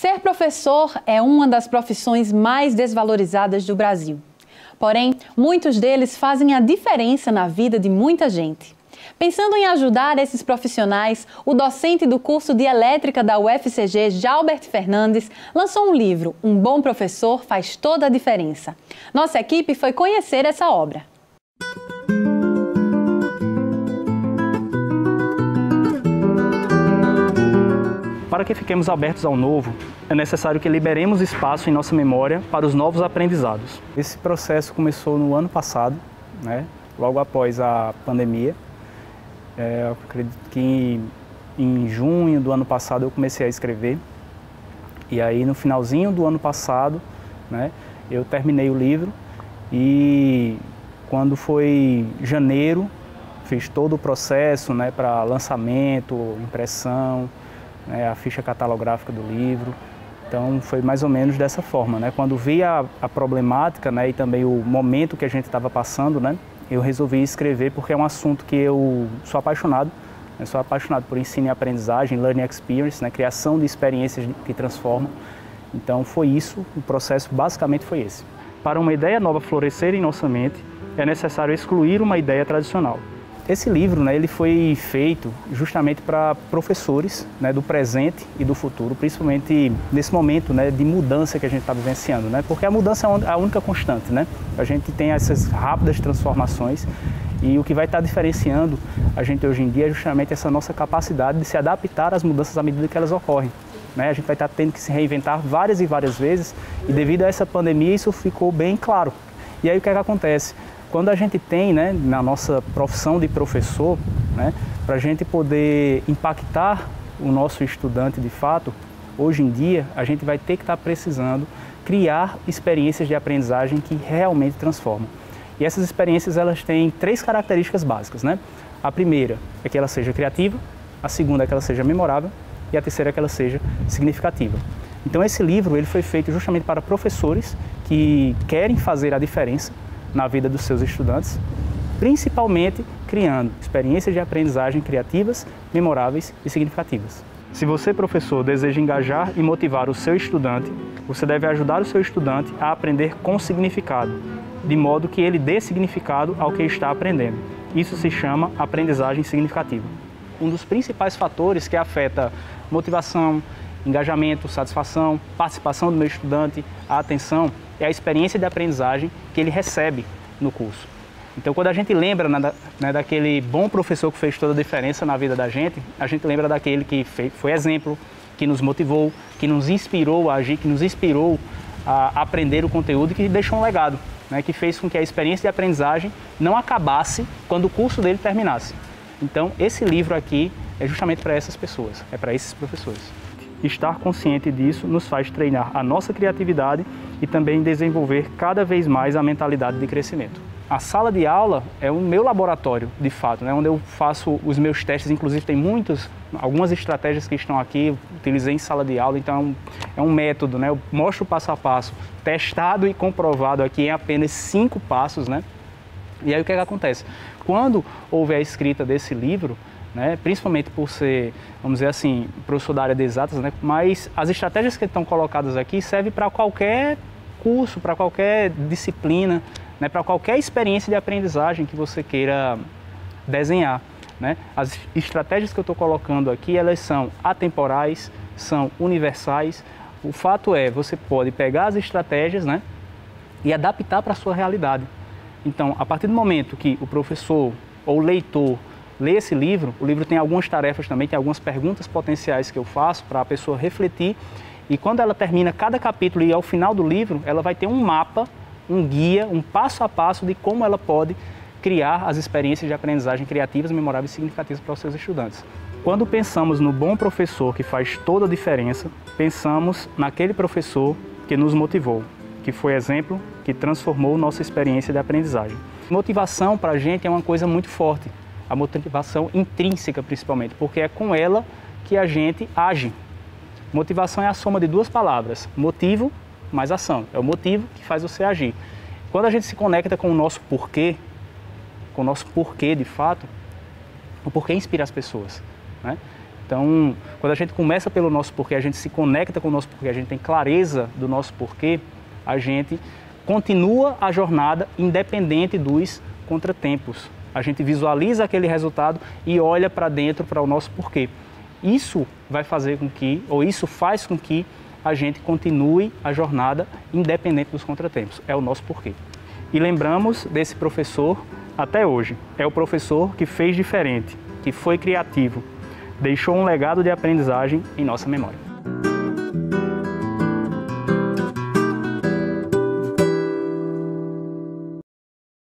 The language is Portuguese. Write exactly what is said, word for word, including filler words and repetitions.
Ser professor é uma das profissões mais desvalorizadas do Brasil. Porém, muitos deles fazem a diferença na vida de muita gente. Pensando em ajudar esses profissionais, o docente do curso de Elétrica da U F C G, Jalbert Fernandes, lançou um livro, Um Bom Professor Faz Toda a Diferença. Nossa equipe foi conhecer essa obra. Para que fiquemos abertos ao novo, é necessário que liberemos espaço em nossa memória para os novos aprendizados. Esse processo começou no ano passado, né, logo após a pandemia. É, eu acredito que em, em junho do ano passado eu comecei a escrever. E aí no finalzinho do ano passado, né, eu terminei o livro e quando foi janeiro, fiz todo o processo, né, para lançamento, impressão, né, a ficha catalográfica do livro. Então foi mais ou menos dessa forma, né? Quando vi a, a problemática, né, e também o momento que a gente estava passando, né, eu resolvi escrever porque é um assunto que eu sou apaixonado. Eu sou apaixonado por ensino e aprendizagem, learning experience, né, criação de experiências que transformam. Então foi isso, o processo basicamente foi esse. Para uma ideia nova florescer em nossa mente, é necessário excluir uma ideia tradicional. Esse livro, né, ele foi feito justamente para professores, né, do presente e do futuro, principalmente nesse momento, né, de mudança que a gente está vivenciando, né, porque a mudança é a única constante, né? A gente tem essas rápidas transformações e o que vai estar diferenciando a gente hoje em dia é justamente essa nossa capacidade de se adaptar às mudanças à medida que elas ocorrem, né? A gente vai estar tendo que se reinventar várias e várias vezes e devido a essa pandemia isso ficou bem claro. E aí o que é que acontece? Quando a gente tem, né, na nossa profissão de professor, né, para a gente poder impactar o nosso estudante de fato, hoje em dia a gente vai ter que estar precisando criar experiências de aprendizagem que realmente transformam. E essas experiências elas têm três características básicas, né? A primeira é que ela seja criativa, a segunda é que ela seja memorável e a terceira é que ela seja significativa. Então esse livro ele foi feito justamente para professores que querem fazer a diferença na vida dos seus estudantes, principalmente criando experiências de aprendizagem criativas, memoráveis e significativas. Se você, professor, deseja engajar e motivar o seu estudante, você deve ajudar o seu estudante a aprender com significado, de modo que ele dê significado ao que está aprendendo. Isso se chama aprendizagem significativa. Um dos principais fatores que afeta motivação, engajamento, satisfação, participação do meu estudante, a atenção, é a experiência de aprendizagem que ele recebe no curso. Então, quando a gente lembra né, né, daquele bom professor que fez toda a diferença na vida da gente, a gente lembra daquele que fez, foi exemplo, que nos motivou, que nos inspirou a agir, que nos inspirou a aprender o conteúdo e que deixou um legado, né, que fez com que a experiência de aprendizagem não acabasse quando o curso dele terminasse. Então, esse livro aqui é justamente para essas pessoas, é para esses professores. Estar consciente disso nos faz treinar a nossa criatividade e também desenvolver cada vez mais a mentalidade de crescimento. A sala de aula é o meu laboratório, de fato, né, onde eu faço os meus testes, inclusive tem muitas, algumas estratégias que estão aqui, eu utilizei em sala de aula, então é um, é um método, né, eu mostro passo a passo, testado e comprovado aqui em apenas cinco passos, né? E aí o que é que acontece? Quando houve a escrita desse livro, né, principalmente por ser, vamos dizer assim, professor da área de exatas, né, mas as estratégias que estão colocadas aqui servem para qualquer curso, para qualquer disciplina, né, para qualquer experiência de aprendizagem que você queira desenhar, né? As estratégias que eu estou colocando aqui, elas são atemporais, são universais. O fato é, você pode pegar as estratégias, né, e adaptar para a sua realidade. Então, a partir do momento que o professor ou o leitor lê esse livro, o livro tem algumas tarefas também, tem algumas perguntas potenciais que eu faço para a pessoa refletir e quando ela termina cada capítulo e ao final do livro, ela vai ter um mapa, um guia, um passo a passo de como ela pode criar as experiências de aprendizagem criativas, memoráveis e significativas para os seus estudantes. Quando pensamos no bom professor que faz toda a diferença, pensamos naquele professor que nos motivou, que foi exemplo, que transformou nossa experiência de aprendizagem. Motivação para a gente é uma coisa muito forte. A motivação intrínseca, principalmente, porque é com ela que a gente age. Motivação é a soma de duas palavras, motivo mais ação. É o motivo que faz você agir. Quando a gente se conecta com o nosso porquê, com o nosso porquê de fato, o porquê inspira as pessoas, né? Então, quando a gente começa pelo nosso porquê, a gente se conecta com o nosso porquê, a gente tem clareza do nosso porquê, a gente continua a jornada independente dos contratempos. A gente visualiza aquele resultado e olha para dentro, para o nosso porquê. Isso vai fazer com que, ou isso faz com que a gente continue a jornada independente dos contratempos. É o nosso porquê. E lembramos desse professor até hoje. É o professor que fez diferente, que foi criativo, deixou um legado de aprendizagem em nossa memória.